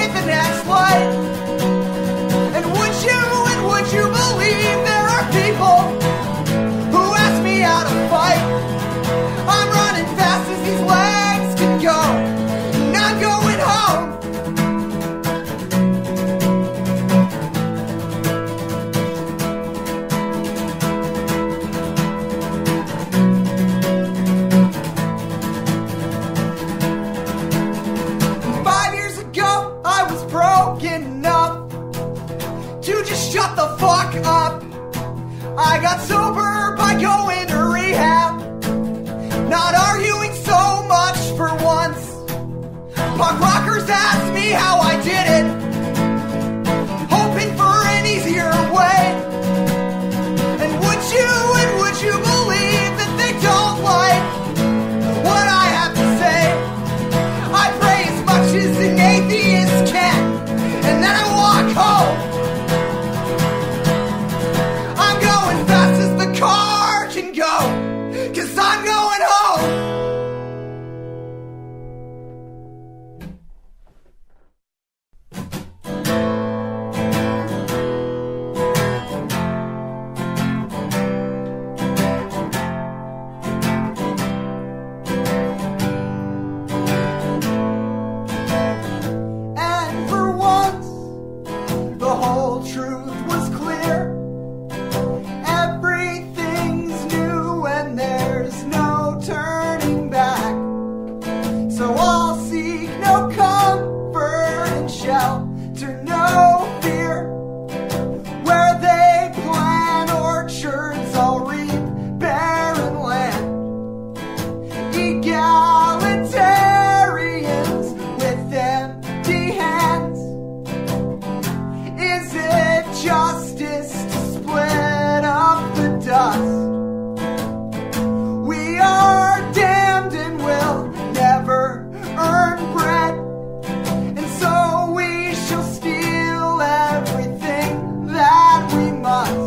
hit the next light. And would you believe there are people who ask me how to fight? I'm running fast as these legs can go, and I'm going home. 5 years ago, I was broken enough to just shut the fuck up. I got sober by going to rehab, not arguing so much for once. Punk rockers asked me how I did it, hoping for an easier way. And would you believe that they don't like what I have to say? I pray as much as an atheist can, and then I walk home. I'm going fast as the car can go, 'cause I'm going home. And for once, the whole truth was clear. Everything's new and there's no turning back. So I'll seek no comfort and shelter, no fear. Where they plant orchards, I'll reap barren land. Egalitarians with empty hands. Is it justice to split up the dust? We are damned and will never earn bread, and so we shall steal everything that we must.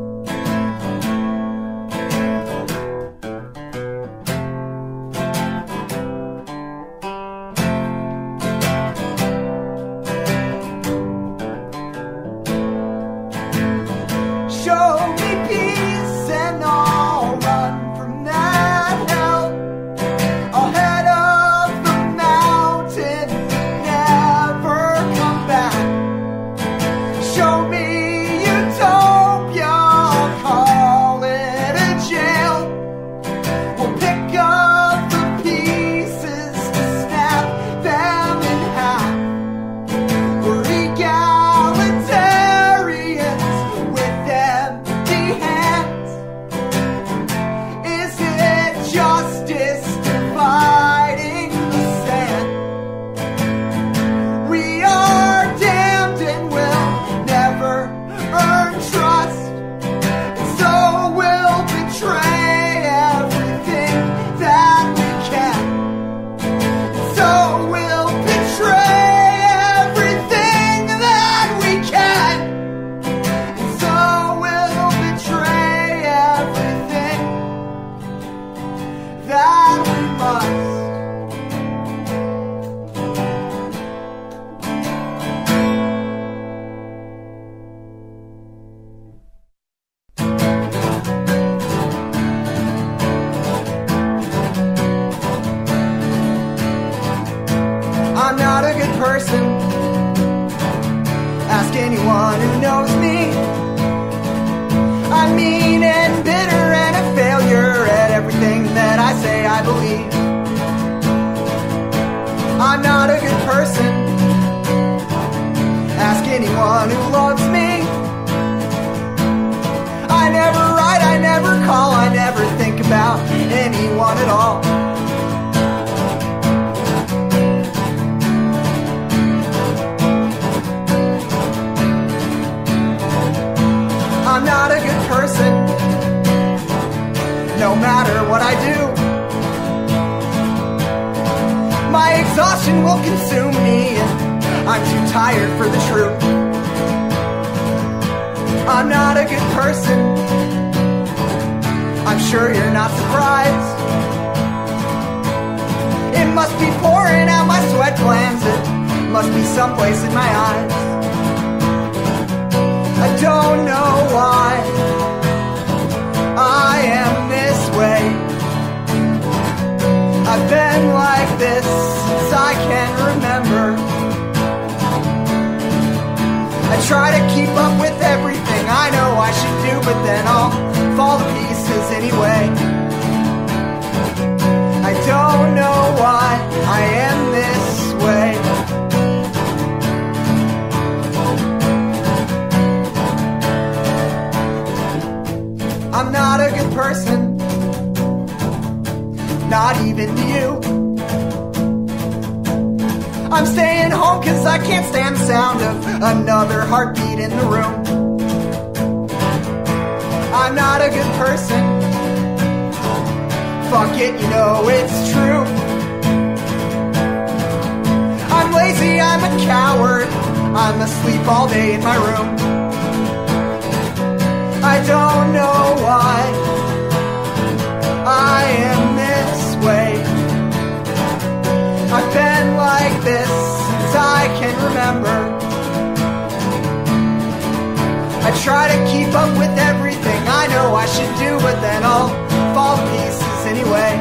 Show me peace and I'll run from that hell. I'll head up the mountain and never come back. Show me utopia, I'll call it a jail. We'll pick up the pieces to snap them in half. We're egalitarians with empty hands. Is it justice dividing the sand? We are damned and will never earn trust, and so we'll betray everything that we can. And so we'll betray everything that we can. And so we'll betray everything that we must. I'm not a good person. Ask anyone who knows me. I'm mean and bitter and a failure at everything that I say I believe. I'm not a good person. Ask anyone who loves me. I never write, I never call, I never think about anyone at all. I'm not a good person, no matter what I do. My exhaustion will consume me, and I'm too tired for the truth. I'm not a good person, I'm sure you're not surprised. It must be pouring out my sweat glands at must be someplace in my eyes. I don't know why I am this way. I've been like this since I can remember. I try to keep up with everything I know I should do, but then I'll fall to pieces anyway. I don't know why I am this way. I'm not a good person, not even to you. I'm staying home cause I can't stand the sound of another heartbeat in the room. I'm not a good person, fuck it, you know it's true. I'm lazy, I'm a coward, I'm asleep all day in my room. I don't know why I am this way. I've been like this since I can remember. I try to keep up with everything I know I should do, but then I'll fall to pieces anyway.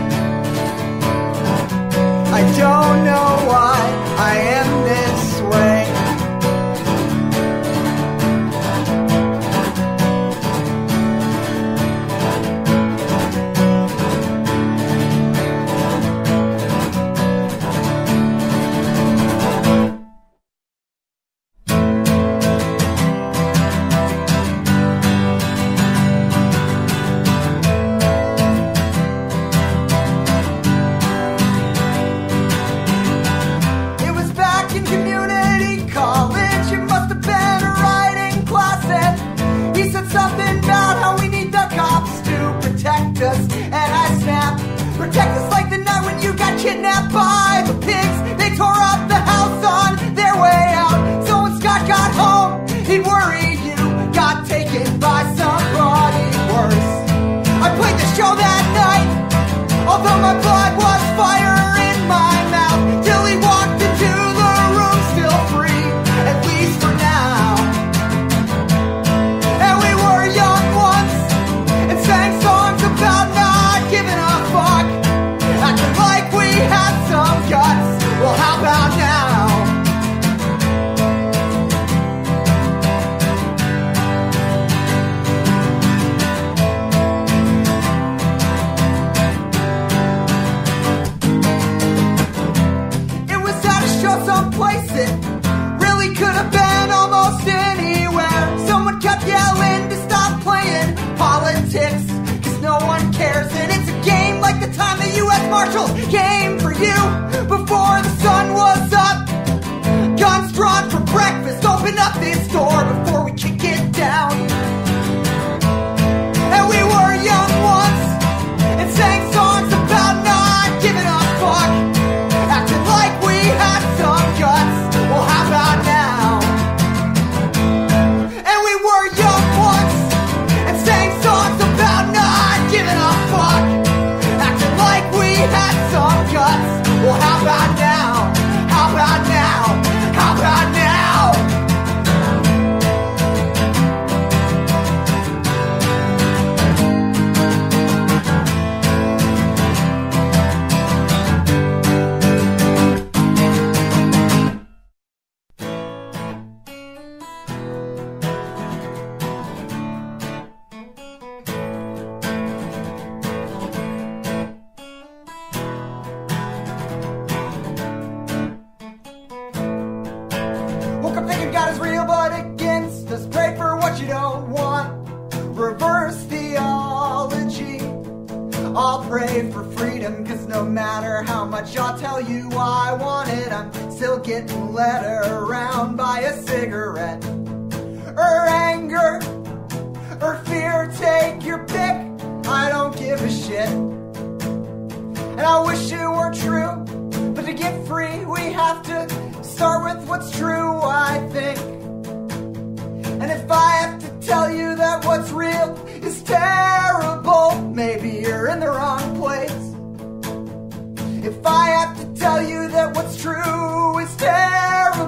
I don't know why I am this way. Kidnapped by the pigs, they tore up the house on their way out. So when Scott got home, he'd worry you got taken by somebody worse. I played the show that night, although my blood was fire in my mouth, till he walked into the room still free, at least for now. And we were young once, and sang songs about not giving a fuck, acting like we had some guts. Well, how about now? It was at a show someplace, it really could have been almost anywhere. Someone kept yelling to stop playing politics, cause no one cares, and it's a game like the time the U.S. Marshals came for you before the sun was up. Guns drawn for breakfast, open up this door before we kick it down. And we were young once, and sang songs about not giving a fuck, acting like we had some guts. Well, how about now? And we were young once, and sang songs about not giving a fuck, acting like we had some guts. Well, how about now? How about now? How about now? Woke up thinking God is real, but against us. Pray for what you don't want. Reverse theology. I'll pray for freedom, cause no matter how much I'll tell you I want it, I'm still getting led around by a cigarette. Or anger, or fear, take your pick. I don't give a shit. And I wish it were true, but to get free we have to start with what's true, I think. And if I have to tell you that what's real is terrible, maybe you're in the wrong place. If I have to tell you that what's true is terrible,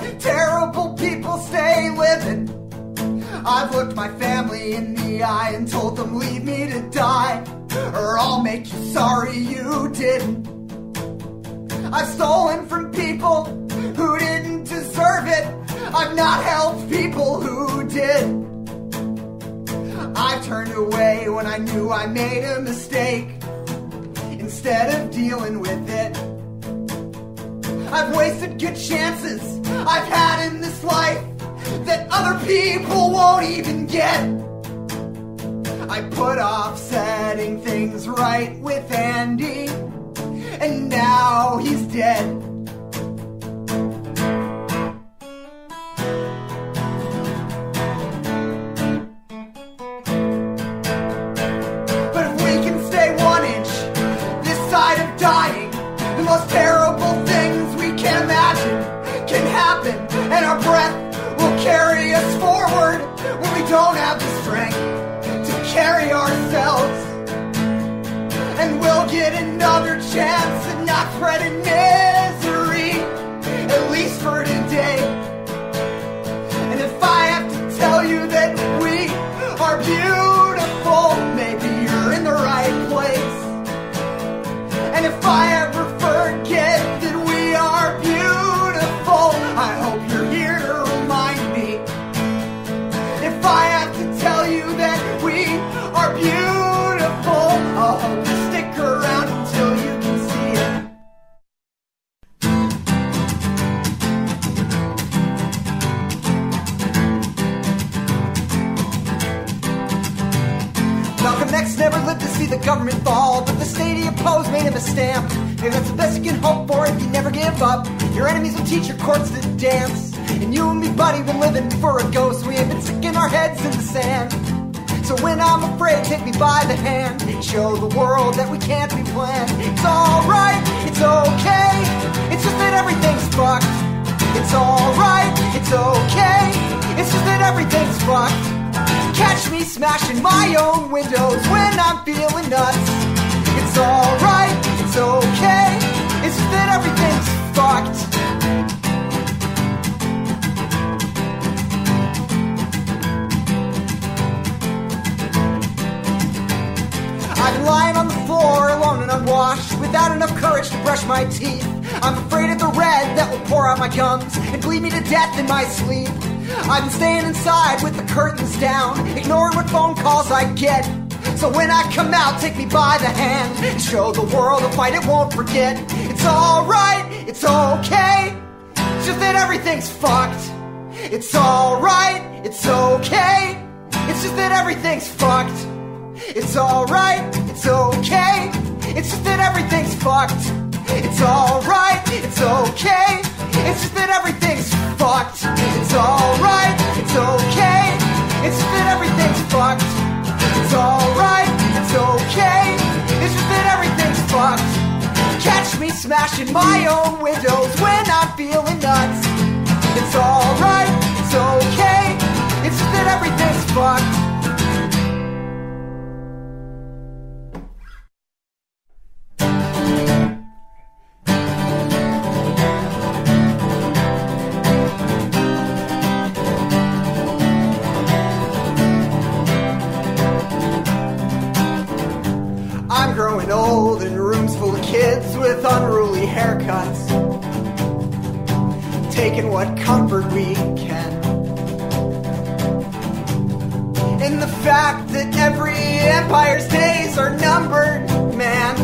terrible people stay living. I've looked my family in the eye and told them leave me to die, or I'll make you sorry you didn't. I've stolen from people who didn't deserve it. I've not helped people who did. I've turned away when I knew I made a mistake, instead of dealing with it. I've wasted good chances I've had in this life that other people won't even get. I put off setting things right with Andy, and now he's dead. But if we can stay 1 inch this side of dying, the most terrible things we can imagine can happen, and our breath will carry us forward when we don't have the strength to carry ourselves. And we'll get another chance at not spreading misery, at least for today. And if I have to tell you that we are beautiful, maybe you're in the right place. And if I ever forget that we are beautiful, I hope you're here to remind me. If I have to tell you that we are beautiful, I'll hope you stick around until you can see it. Malcolm X never lived to see the government fall, but the state he opposed made him a stamp. Maybe that's the best you can hope for if you never give up. Your enemies will teach your courts to dance, and you and me, buddy, been living for a ghost. We ain't been sticking our heads in the sand. So when I'm afraid, take me by the hand, show the world that we can't be planned. It's alright, it's okay, it's just that everything's fucked. It's alright, it's okay, it's just that everything's fucked. Catch me smashing my own windows when I'm feeling nuts. It's alright, it's okay, it's just that everything's fucked. I've been lying on the floor alone and unwashed, without enough courage to brush my teeth. I'm afraid of the red that will pour out my gums and bleed me to death in my sleep. I've been staying inside with the curtains down, ignoring what phone calls I get. So when I come out, take me by the hand and show the world a fight it won't forget. It's alright, it's okay, it's just that everything's fucked. It's alright, it's okay, it's just that everything's fucked. It's alright, it's okay, it's just that everything's fucked. It's alright, it's okay, it's just that everything's fucked. It's alright, it's okay, it's just that everything's fucked. It's alright, it's okay, it's just that everything's fucked. Catch me smashing my own windows when I'm feeling nuts. It's alright, it's okay, it's just that everything's fucked. Growing old in rooms full of kids with unruly haircuts, taking what comfort we can in the fact that every empire's days are numbered, man.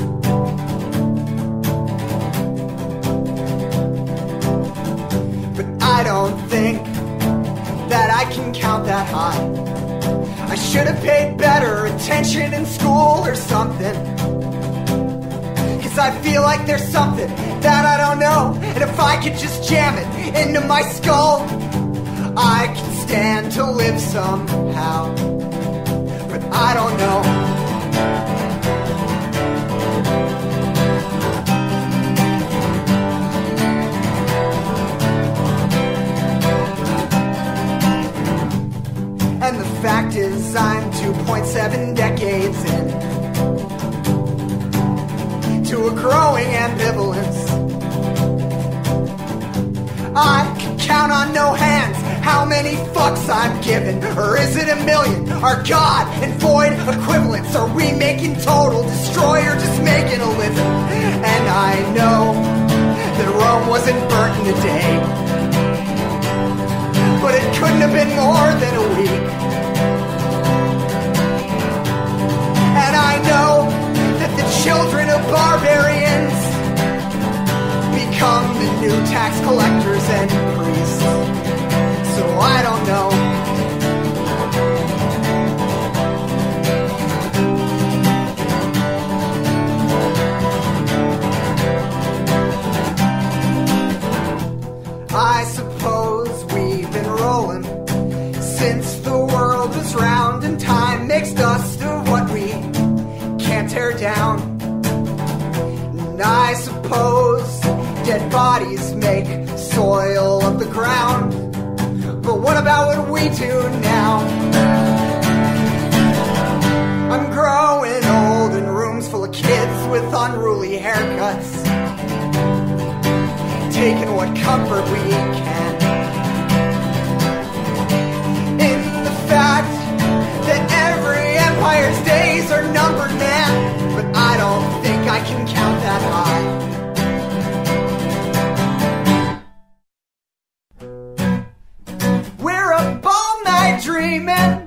But I don't think that I can count that high. I should have paid better attention in school or something, 'cause I feel like there's something that I don't know, and if I could just jam it into my skull, I could stand to live somehow. But I don't know. And the fact is, I'm 2.7 decades in to a growing ambivalence. I could count on no hands how many fucks I'm given. Or is it a million? Are God and void equivalents? Are we making total destroy or just making a living? And I know that Rome wasn't burnt in a day, but it couldn't have been more than a week. And I know that the children of barbarians become the new tax collectors and priests. So I don't know. I suppose we've been rolling since the world was round, and time makes dust of what we can't tear down. And I suppose dead bodies make soil of the ground, but what about what we do now? I'm growing old in rooms full of kids with unruly haircuts, taking what comfort we can in the fact that every empire's days are numbered, man. But I don't think I can count that high. We're up all night dreaming.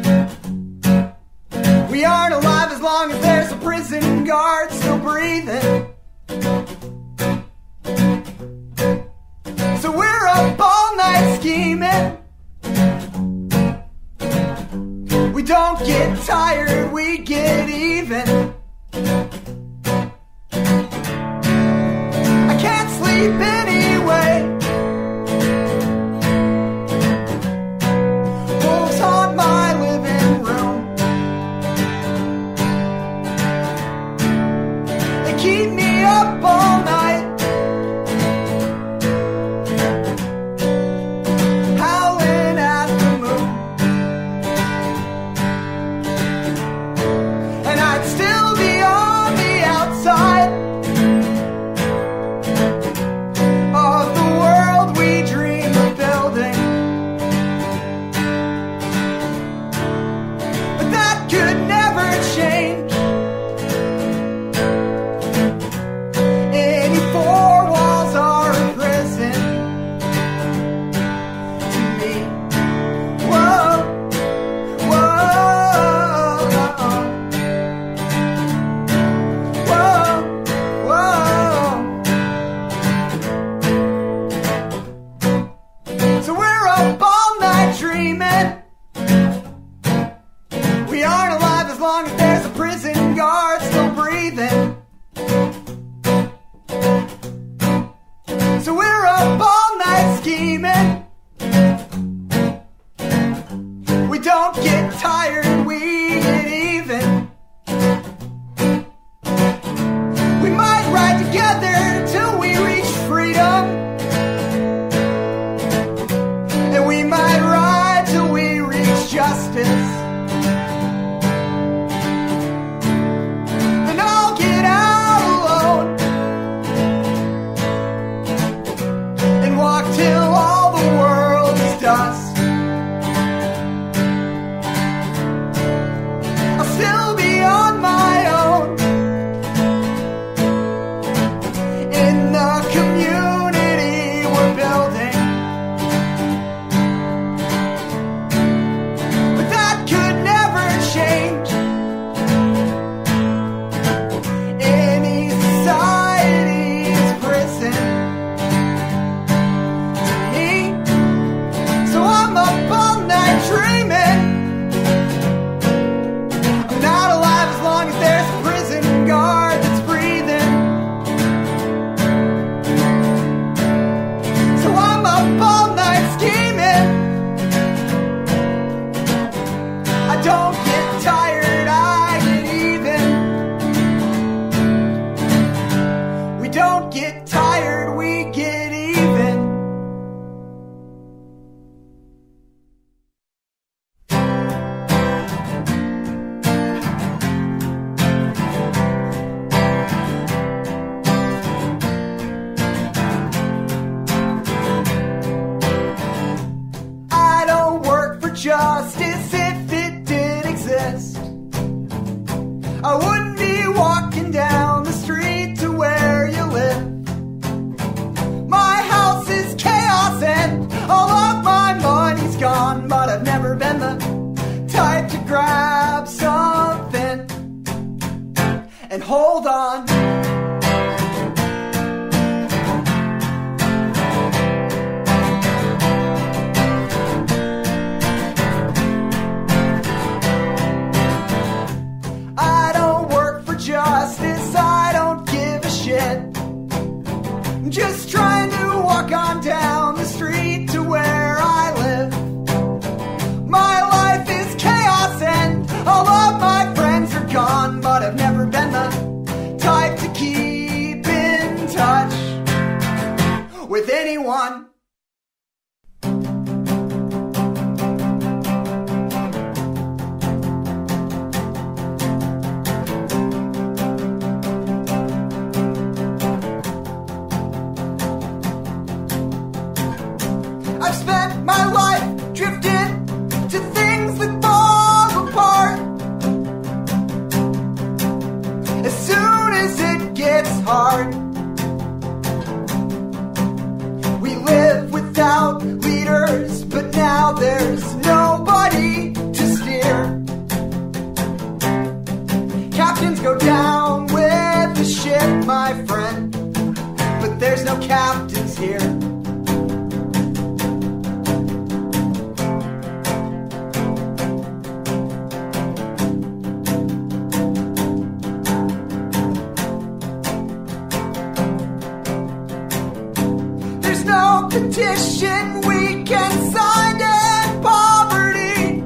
We aren't alive as long as there's a prison guard still breathing. So we're up all night scheming. We don't get tired, we get even. I can't sleep anyway. Wolves haunt my living room. They keep me up all night. And hold on. I don't work for justice, I don't give a shit. I'm just trying to walk on down the street to where I live. My life is chaos and all of my friends are gone, but I've never been the type to keep in touch with anyone. I've spent my life drifting to things that fall apart. As soon as it gets hard, we live without leaders, but now there's nobody to steer. Captains go down with the ship, my friend, but there's no captains here. No petition we can sign to end poverty,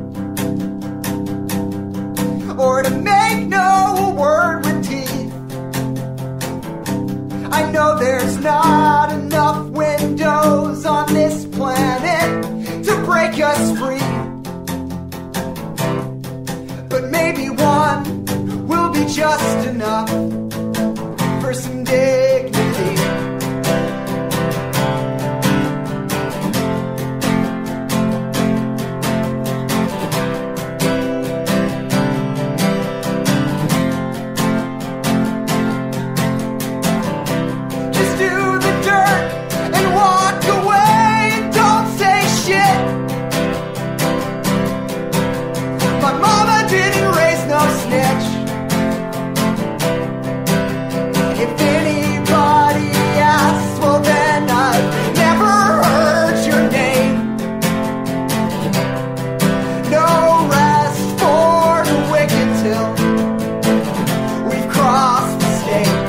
or to make no word with teeth. I know there's not enough windows on this planet to break us free, but maybe one will be just enough for some dignity. If anybody asks, well then I've never heard your name. No rest for the wicked till we've crossed the state.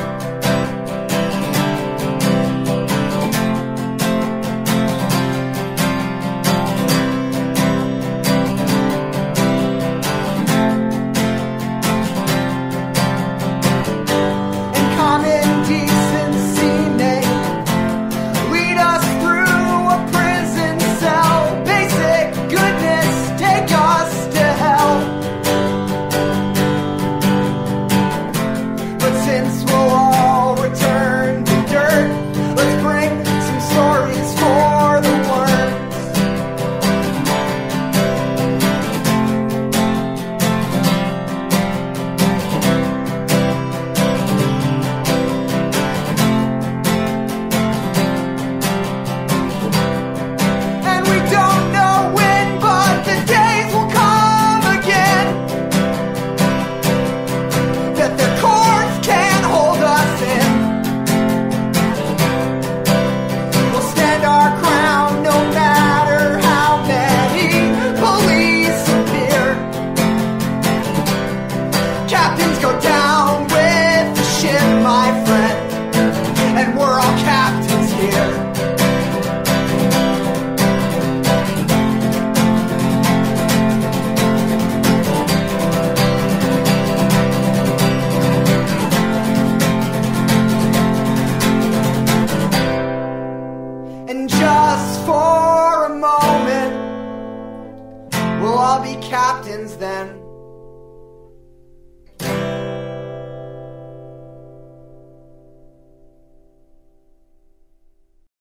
Captains go down with the ship, my friend, and we're all captains here. And just for a moment, we'll all be captains then.